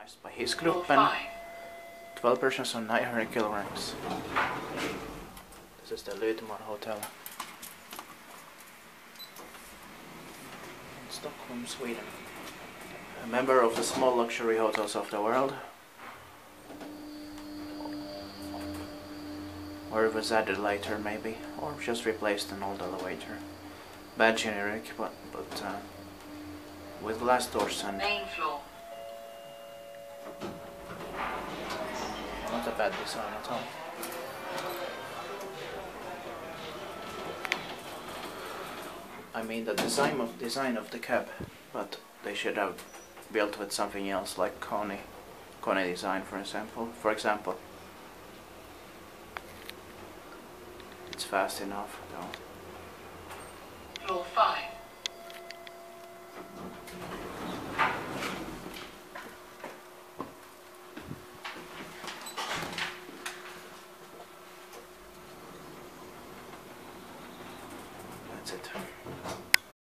by Hissgruppen, 12 persons on 900 kilograms. This is the Lydmar hotel in Stockholm, Sweden. A member of the small luxury hotels of the world. Or it was added later maybe, or just replaced an old elevator. Bad generic, but with glass doors and main floor. Not a bad design at all. I mean the design of the cab, but they should have built with something else, like Kone design, for example. It's fast enough though. Floor 5. That's it.